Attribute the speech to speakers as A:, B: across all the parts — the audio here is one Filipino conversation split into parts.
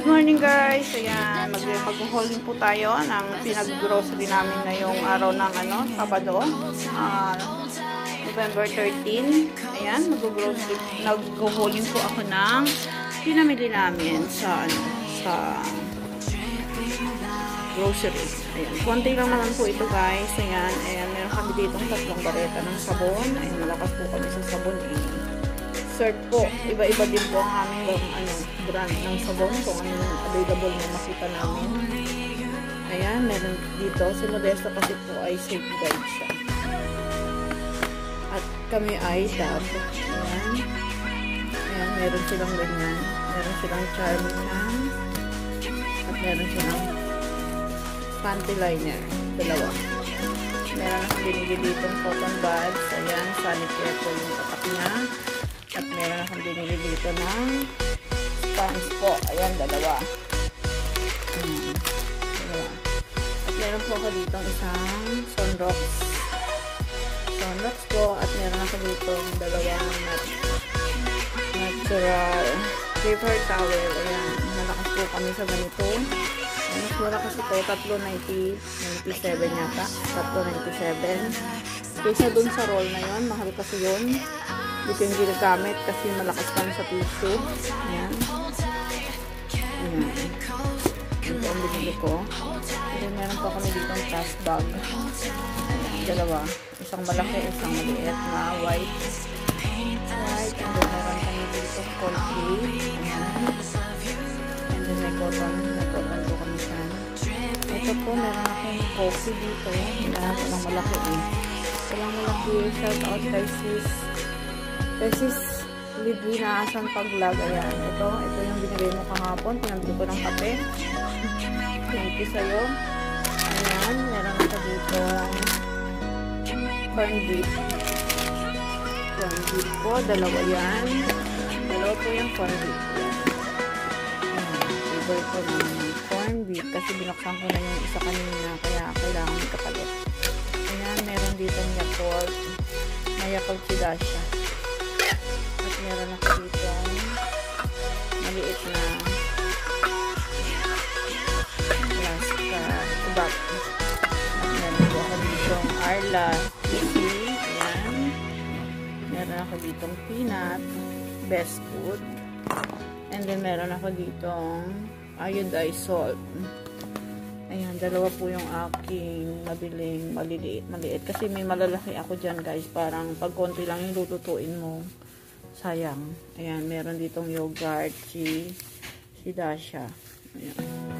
A: Good morning guys. Ayan, mag-hauling po tayo ng pinag-grocery namin ngayong araw ng Sabado, November 13. Ayan, nag-hauling po ako ng pinamili namin sa grocery. Ayan, konti lang naman po ito guys. Ayan, meron kami ditong 3 bareta ng sabon. Ayan, malakas po kami sa sabon Search po, iba-iba din po ang aming brand ng sabon kung ano yung available na makita namin. Ayan, meron dito. Si Modesto kasi po ay safe guide siya. At kami ay Dab. Ayan, meron silang ganyan. Meron silang charming na. At meron silang panty liner. 2. Meron akong binigay ditong cotton buds. Ayan, sanitary po yung tatak niya. At meron akong binili dito ng sponge po. Ayan, 2. At meron po ako dito isang sunrox po. At meron ako dito 2 natural paper towel. Ayan, malakas po kami sa ganito. Mas malakas ito, 3.97 yata. 3.97. Kaysa dun sa roll na yon, mahal kasi yun. Dito yung ginagamit kasi malakas kami sa tissue. Ayan. Ayan. Ito ang binili ko. Then meron pa kami dito ang trash bag. Ayan, 2. Isang malaki, isang maliit na white. And then meron kami dito cold-free. Ayan. And then may cotton po kami dyan. Ito po, meron akong coffee dito. Meron ko ng malaki. Walang malaki. Shout out kay sis Bilihin asang paglag. Ayan. Ito yung binigay mo kahapon. Pinabili ko ng kape. Thank you sa'yo. Ayan. Meron ako dito corn beef. Corn beef po. 2 yan. 2 po yung corn beef. Favorite ko ng corn beef kasi binuksan ko na yung isa kanina. Kaya kailangan may kapalit. Ayan. Meron dito Yakult. May Yakult sila siya. Meron ako dito maliit na ubap. Meron po ako dito Arla Easy. Ayan. Meron ako dito peanut best food. And then meron ako dito iodized salt. Ayan, 2 po yung aking nabiling maliit kasi may malalaki ako dyan guys. Parang pag konti lang yung lututuin mo, sayang. Ayan, meron ditong yogurt, si Dasha. Ayan.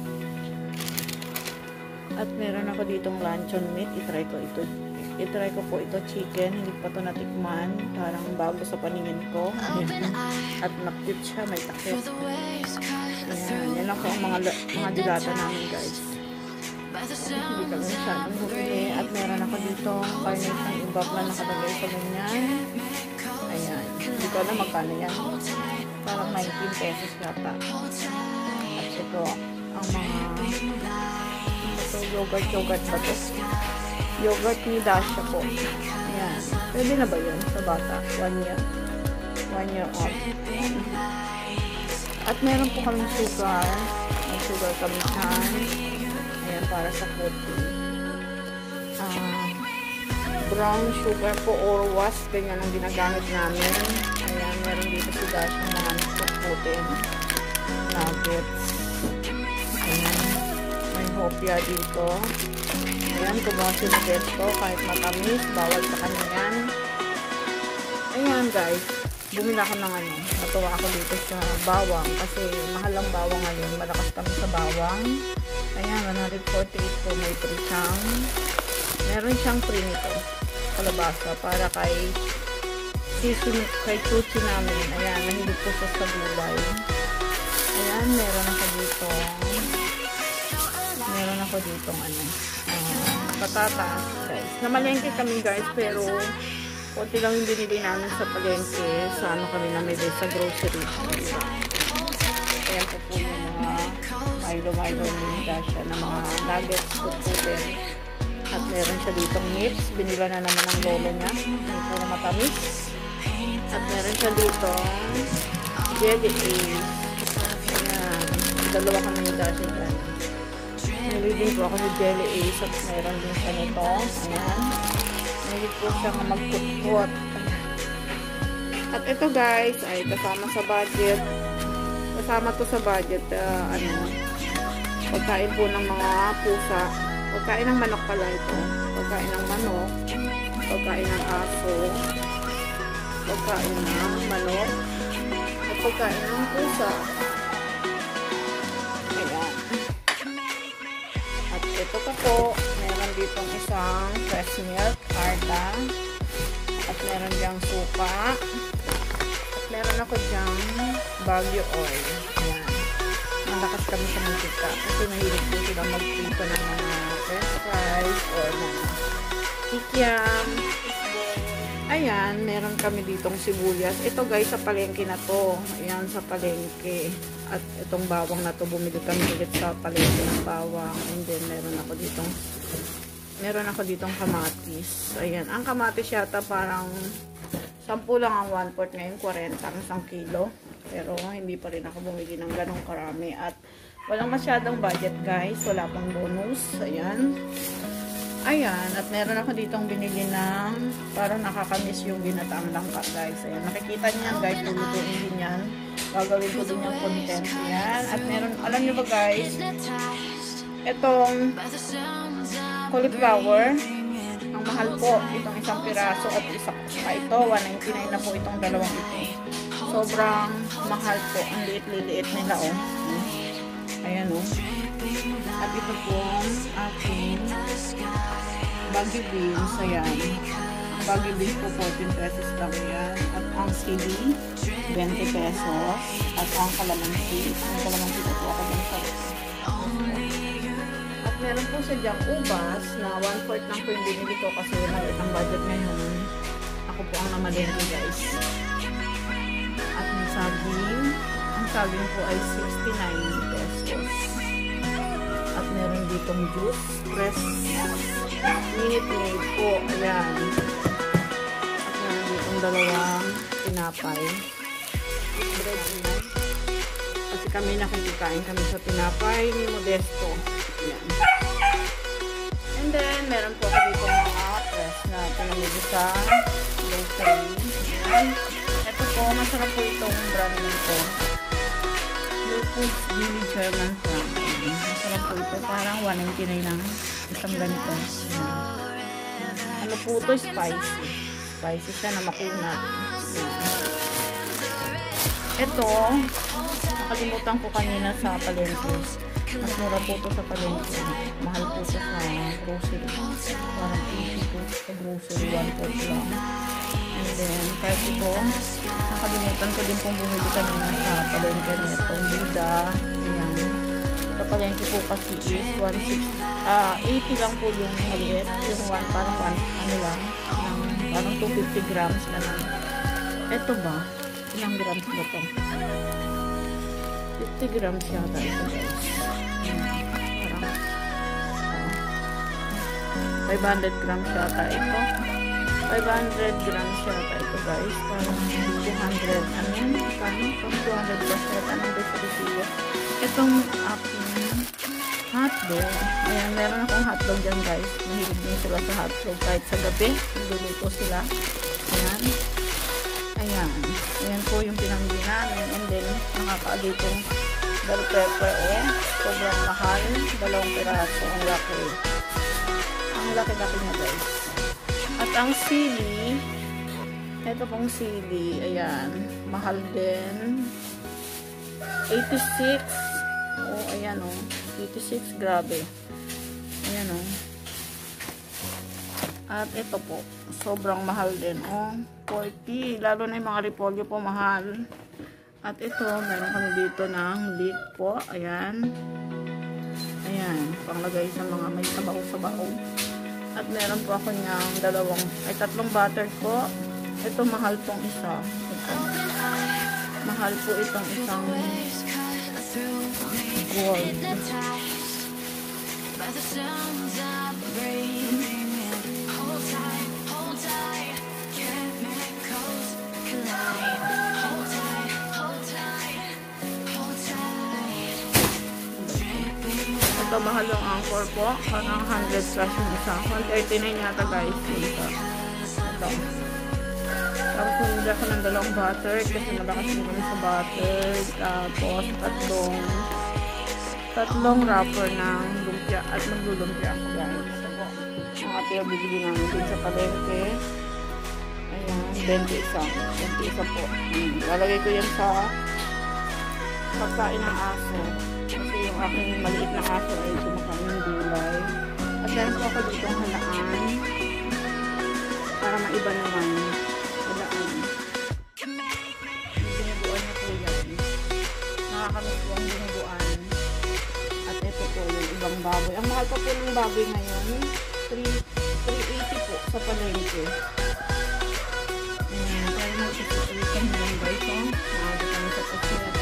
A: At meron ako ditong luncheon meat. I-try ko po ito chicken. Hindi pa ito natikman. Parang bago sa paningin ko. Ayan. At na-cute siya. May takip. Ayan. Yan lang po ang mga dilata namin guys. Hindi kami masyadong bumili. At meron ako ditong carnation ibab na nakalagay sa ganyan. Ayan. Hindi ko alam magkano yan. Parang 19 pesos yata. At ito, ang mga yogurt ba ito? Yogurt ni Dasha po. Ayan. Pwede na ba yun sa bata? 1 year. 1 year old. At meron po kaming sugar. May sugar kami dyan. Ayan, para sa pudding. Brown sugar po or was, ganyan ang ginagamit namin. Ayan, meron dito si Dash ng mga putin nuggets. Ayan, may hopya dito. Ayan, kung mga sinugesto kahit matamis, bawal sa kanya yan. Ayan guys, bumili ako ng natuwa ako dito sa bawang kasi mahal ang bawang ngayon, malakas kami sa bawang. Ayan, 148 po, may free siyang. Meron siyang free nito, kalabasa, para kay chuchi namin. Ayan, nahilig po siya sa gulay. Ayan, meron ako dito patatas guys. Namalengke kami guys, pero konti lang yung binili namin sa palengke. Sa kami namili sa grocery. Ayan po yung mga Milo ni Dasha na mga nuggets putin. At meron siya ditong nips. Binila na naman ang lolo niya. May puro matamis. At meron siya dito jelly eggs. Ayan. Dalawa kami ni Daddy dyan. Nililin po ako ni Jelly Ace at meron din siya nito. Ayan. Nililin po siya nga magkutpot. At ito guys, ay kasama sa budget. Kasama to sa budget. Pagkain po ng mga pusa. Pagkain ng manok pala ito. Pagkain ng manok. Pagkain ng aso. Pagkain ng manok. At pagkain ng pusa. Ayan. At ito pa po, meron ditong isang fresh milk, Arda. At meron diyang suka. At meron ako diyang Baguio oil. Ayan. Malakas kami sa mantika. Kasi mahilig po sila magpinto ng mga french fries or mga kikiam. Ayan, meron kami ditong sibuyas. Ito guys, sa palengke na to. Ayan, sa palengke. At itong bawang na to, bumili kami ulit sa palengke ng bawang. And then, meron ako ditong kamatis. Ayan, ang kamatis yata parang 10 lang ang 1/4 ngayon, 40 ang 1 kilo. Pero, hindi pa rin ako bumili ng ganong karami. At walang masyadong budget guys. Wala pang bonus. Ayan. Ayan, at meron ako ditong binili ng parang nakakamiss yung ginataang langka guys. Ayan, nakikita niyo yan guys, lulutuin din yan. Gagawin ko din yung content. Ayan, at meron, alam niyo ba guys, itong cauliflower, ang mahal po, itong isang piraso at isa ito, 199 na po itong dalawang ito. Sobrang mahal po, ang liit-liit nila oh. Ayan oh. At ito po aking Baguio beans. Ayan. Ang Baguio beans po 14 pesos lang yan. At ang sili 20 pesos. At ang kalamansi. Ang kalamansi po ako din sa at meron po sa diyang ubas na 1/4 lang po yung binili ko kasi maliit ang budget ngayon. Ako po ang namalengke guys. At may saging. Ang saging po ay 69 pesos. At meron ditong juice, fresh minute maid po. Ayan. At meron ditong dalawang tinapay. Bread na. Kasi kami nakikikain kami sa tinapay ni Modesto. Ayan. And then, meron po ako dito mga fresh na pinamili sa grocery. Ayan. Ito po, masarap po itong brand nito. Foods Billy German Farm. Masarap po ito. Parang 199 lang isang ganito. Ano po ito? Spicy. Spicy siya na makunat. Ito, nakalimutan ko kanina sa palengke. Mas mura po ito sa palengke. Mahal po ito sa grocery. Parang 80 po sa grocery. 1/4 lang. And then, kahit ito, nakalimutan ko din pong bumili kanina sa palengke nito. Bida. Ayan. Sa palengke po kasi is 80 lang po yung maliit. Yung parang ano lang. Parang 250 grams na lang. Ito ba? Ilang grams ba ito? 50 grams yata ito guys. Parang 500 grams yata ito. 500 grams yata ito guys. Parang 200. Ano yun? Kano? 200 plus yata. Anong desilusiyo? Itong aking hotdog. Ayan, meron akong hotdog dyan guys. Mahilig din sila sa hotdog. Kahit sa gabi, niluluto sila. Ayan. Ayan. Ayan po yung pinamili namin. And then, nakakaali itong bell pepper. Sobrang mahal. 2 piraso. Ang laki. Ang laki-laki niya guys. At ang sili, ito pong sili, ayan, mahal din. 86. Oh, ayan oh. 86, grabe. Ayan oh. At ito po, sobrang mahal din. Oh, 40. Lalo na yung mga repolyo po, mahal. At ito, meron kami dito ng leek po. Ayan. Ayan, panglagay sa mga may sabaw-sabaw. At meron po ako niyang 3 butter po. Ito, mahal pong isa. Ito. Mahal po itong isang gold. Ito, mahal yung Anchor po. Parang 100 plus yung isa. 139 yata guys. Ito. Tapos hindi ako ng dalawang butter kasi malakas din kami sa butter. Tapos tatlong wrapper ng lumpia at maglulumpia ako guys. So, ang ating bibili namin din sa palengke. Ayan, 21 po. Lalagay ko yan sa pagkain ng aso. Kasi yung aking maliit na aso ay kumakain ng gulay. At meron po ako dito ang halaan. Para maiba naman. Halaan. Binubuan na po yan. Nakakamiss po ang binubuan. At ito po yung ibang baboy. Ang mahal pa po ng baboy ngayon. 380 po sa palengke. Ayan. Kaya mag-isulit kami lang guys. Maaga kami sa pagsulit.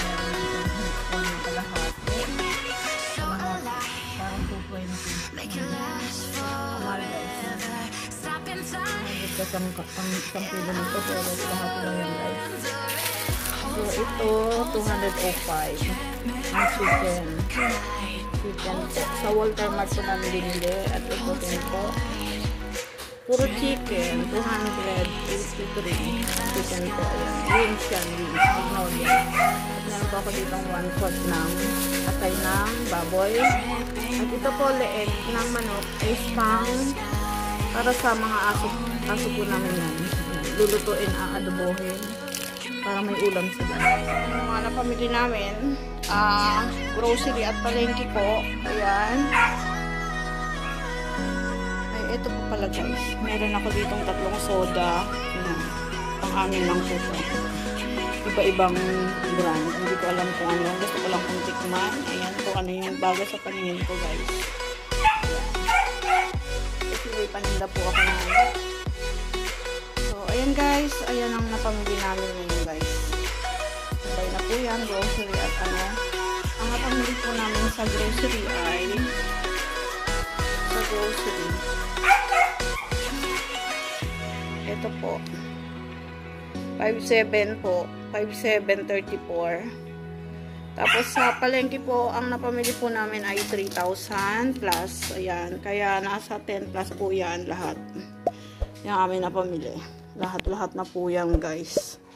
A: Isang kilo nito pero lahat lang yan guys. So ito 205 ang chicken po. Sa Walter Mart po namin binili. At ito din po puro chicken 253 chicken po. Ayan, wings yan, wings ignore yan. At meron po ako ditong 1/4 ng atay ng baboy. At ito po leeg ng manok is pang para sa mga aso po namin yan. Lulutuin, aadobohin para may ulam sila. Yung mga napamili namin, grocery at palengke po. Ayan. Ay, ito po pala guys. Meron ako ditong 3 soda. Ayan. Pang amin lang po ito. Iba-ibang brand. Hindi ko alam kung ano. Gusto ko lang kung tikman. Ayan po ano yung bago sa paningin ko guys. May paninda po ako na. So, ayan guys. Ayan ang napamili namin ngayon guys. Sabay na po yan. Grocery at ano. Ang napamili po namin sa grocery ay ito po. 5.7 po. 5.734. Tapos sa palengke po, ang napamili po namin ay 3,000 plus. Ayan. Kaya nasa 10 plus po yan lahat. Yung amin napamili. Lahat-lahat na po yan guys.